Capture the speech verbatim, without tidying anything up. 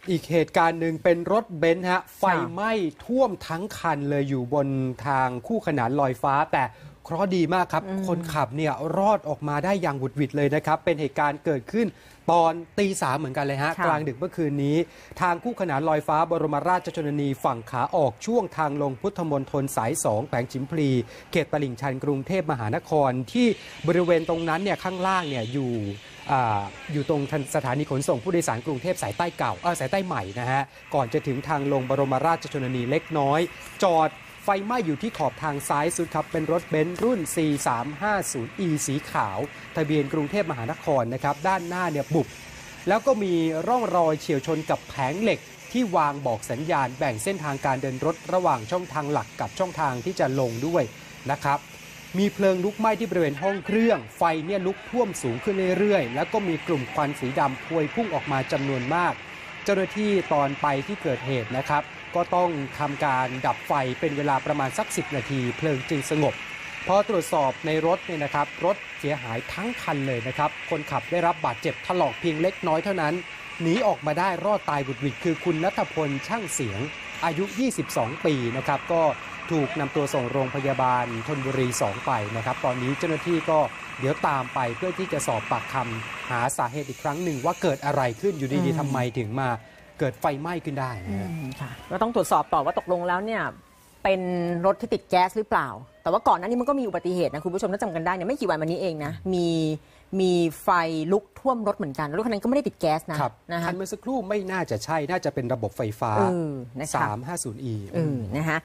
อีกเหตุการณ์หนึ่งเป็นรถเบนซ์ฮะไฟไหม้ท่วมทั้งคันเลยอยู่บนทางคู่ขนานลอยฟ้าแต่เคราะห์ดีมากครับคนขับเนี่ยรอดออกมาได้อย่างหวุดหวิดเลยนะครับเป็นเหตุการณ์เกิดขึ้นตอนตีสามเหมือนกันเลยฮะกลางดึกเมื่อคืนนี้ทางคู่ขนานลอยฟ้าบรมราชชนนีฝั่งขาออกช่วงทางลงพุทธมณฑลสายสองแขวงชิมพลีเขตตลิ่งชันกรุงเทพมหานครที่บริเวณตรงนั้นเนี่ยข้างล่างเนี่ยอยู่อ, อยู่ตรงสถานีขนส่งผู้โดยสารกรุงเทพสายใต้เก่าเออสายใต้ใหม่นะฮะก่อนจะถึงทางลงบรมราชชนนีเล็กน้อยจอดไฟไหม้อยู่ที่ขอบทางซ้ายสุดครับเป็นรถเบนซ์รุ่น ซี สามห้าศูนย์ อี สีขาวทะเบียนกรุงเทพมหานครนะครับด้านหน้าเนี่ยบุบแล้วก็มีร่องรอยเฉี่ยวชนกับแผงเหล็กที่วางบอกสัญญาณแบ่งเส้นทางการเดินรถระหว่างช่องทางหลักกับช่องทางที่จะลงด้วยนะครับมีเพลิงลุกไหม้ที่บริเวณห้องเครื่องไฟเนี่ยลุกท่วมสูงขึ้นเรื่อยๆแล้วก็มีกลุ่มควันสีดำพวยพุ่งออกมาจำนวนมากเจ้าหน้าที่ตอนไปที่เกิดเหตุนะครับก็ต้องทำการดับไฟเป็นเวลาประมาณสักสิบนาทีเพลิงจึงสงบพอตรวจสอบในรถเนี่ยนะครับรถเสียหายทั้งคันเลยนะครับคนขับได้รับบาดเจ็บถลอกเพียงเล็กน้อยเท่านั้นหนีออกมาได้รอดตายบุดหวิดคือคุณณัฐพลช่างเสียงอายุยี่สิบสองปีนะครับก็ถูกนำตัวส่งโรงพยาบาลธนบุรีสองไปนะครับตอนนี้เจ้าหน้าที่ก็เดี๋ยวตามไปเพื่อที่จะสอบปากคำหาสาเหตุอีกครั้งหนึ่งว่าเกิดอะไรขึ้นอยู่ดีๆทำไมถึงมาเกิดไฟไหม้ขึ้นได้นะค่ะก็ต้องตรวจสอบต่อว่าตกลงแล้วเนี่ยเป็นรถที่ติดแก๊สหรือเปล่าแต่ว่าก่อนหน้านี้มันก็มีอุบัติเหตุนะคุณผู้ชมถ้าจำกันได้เนี่ยไม่กี่วันมานี้เองนะมีมีไฟลุกท่วมรถเหมือนกันรถคันนั้นก็ไม่ได้ติดแก๊สนะคันเมื่อสักครู่ไม่น่าจะใช่น่าจะเป็นระบบไฟฟ้า สามห้าศูนย์ อีนะคะ